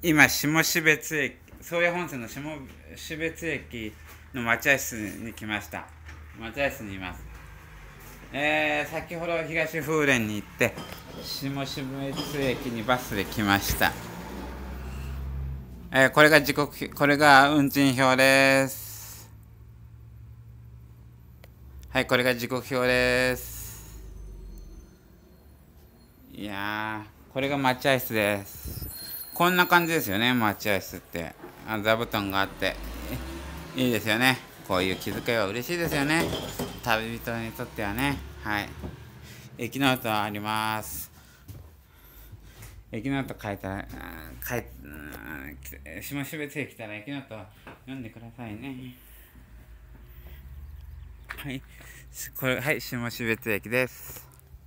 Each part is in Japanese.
今、下標津駅、宗谷本線の下標津駅の待合室に来ました。待合室にいます。先ほど東風連に行って、下標津駅にバスで来ました。これがこれが運賃表です。はい、これが時刻表です。いやー、これが待合室です。こんな感じですよね、待合室って。座布団があって、いいですよね。こういう気遣いは嬉しいですよね。旅人にとってはね。はい。駅ノートあります。駅ノート書いたら、下標津駅来たら駅ノート読んでくださいね。はい。これ、はい、下標津駅です。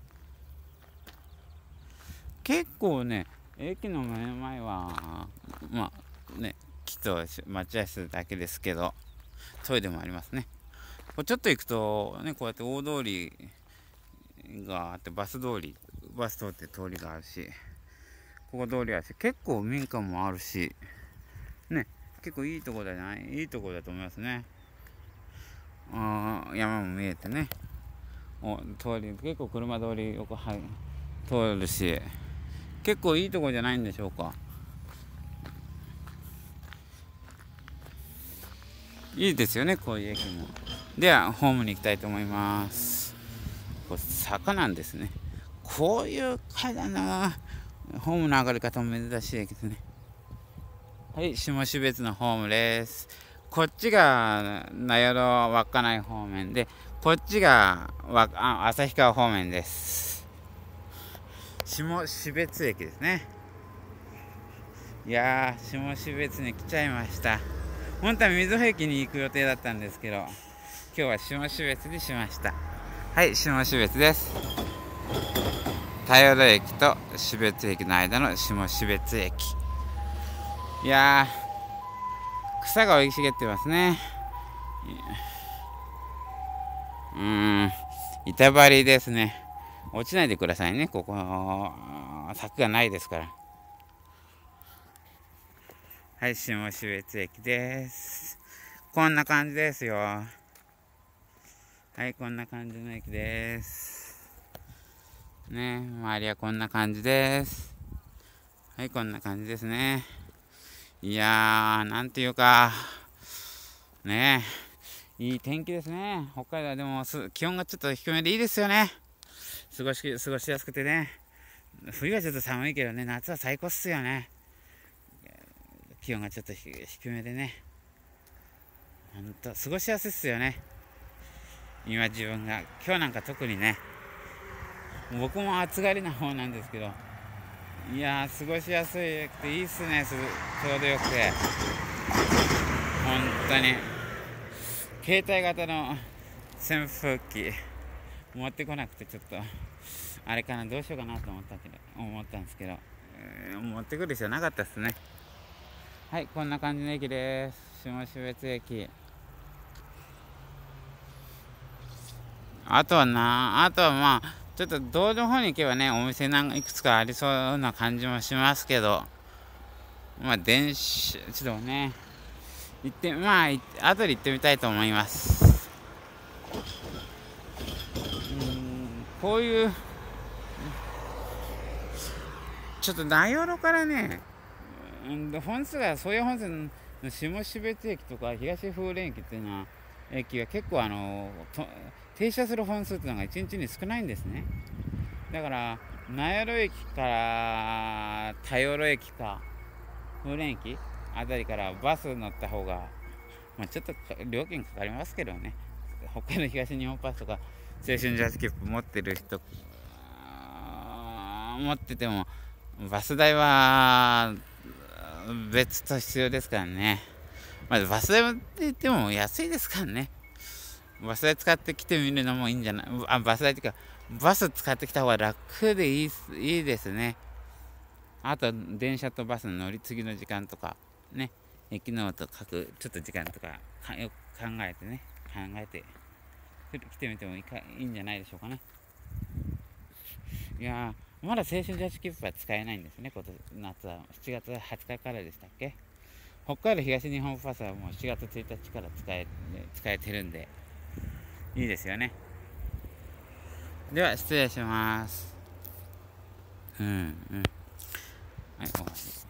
結構ね、駅の目の前は、まあね、木と待合室だけですけど、トイレもありますね。これちょっと行くと、ね、こうやって大通りがあって、バス通って通りがあるし、ここ通りあるし、結構民家もあるし、ね、結構いいとこだと思いますね。山も見えてね、結構車通り横通るし、結構いいとこじゃないんでしょうか。いいですよね、こういう駅も。では、ホームに行きたいと思います。これ坂なんですね。こういう階段のホームの上がり方も珍しい駅ですね。はい、下標津のホームです。こっちが名寄稚内方面で、こっちが旭川方面です。下標津駅ですね。いやー、下標津に来ちゃいました。本当は瑞穂駅に行く予定だったんですけど、今日は下標津にしました。はい、下標津です。田淀駅と標津駅の間の下標津駅。いやー、草が生い茂ってますね。板張りですね。落ちないでくださいね、ここ柵がないですから。はい、下標津駅です。こんな感じですよ。はい、こんな感じの駅です。ね、周りはこんな感じです。はい、こんな感じですね。いやー、なんていうか、ねいい天気ですね。北海道はでも気温がちょっと低めでいいですよね。過ごしやすくてね。冬はちょっと寒いけどね、夏は最高っすよね。気温がちょっと低めでね。ほんと、過ごしやすいっすよね。今自分が。今日なんか特にね、僕も暑がりな方なんですけど、いやー、過ごしやすくていいっすね、ちょうどよくて。本当に。携帯型の扇風機持ってこなくてちょっとあれかな、どうしようかなと思ったんですけど、持ってくる必要なかったですね。はい、こんな感じの駅です。下標津駅。あとはまあちょっと道路の方に行けばね、お店いくつかありそうな感じもしますけど、まあちょっとね後で行ってみたいと思います。こういうちょっと名寄からね、本数がそういう本線の下標津駅とか東風連駅っていうのは駅は結構停車する本数っていうのが1日に少ないんですね。だから名寄駅から田寄駅か風連駅あたりからバス乗った方が、ちょっと料金かかりますけどね。北海道東日本パスとか青春ジャズ切符持ってる人持っててもバス代は別と必要ですからね。バス代って言っても安いですからね。バス代使ってきてみるのもいいんじゃない。バス代っていうかバス使ってきた方が楽でいいですね。あと電車とバスの乗り継ぎの時間とかね、駅のとちょっと時間とかよく考えて来てみてもいいんじゃないでしょうかね。いやまだ青春女子切符は使えないんですね、今年夏は。7月20日からでしたっけ。北海道東日本パスはもう7月1日から使えてるんで、いいですよね。では、失礼します。はい、終わり。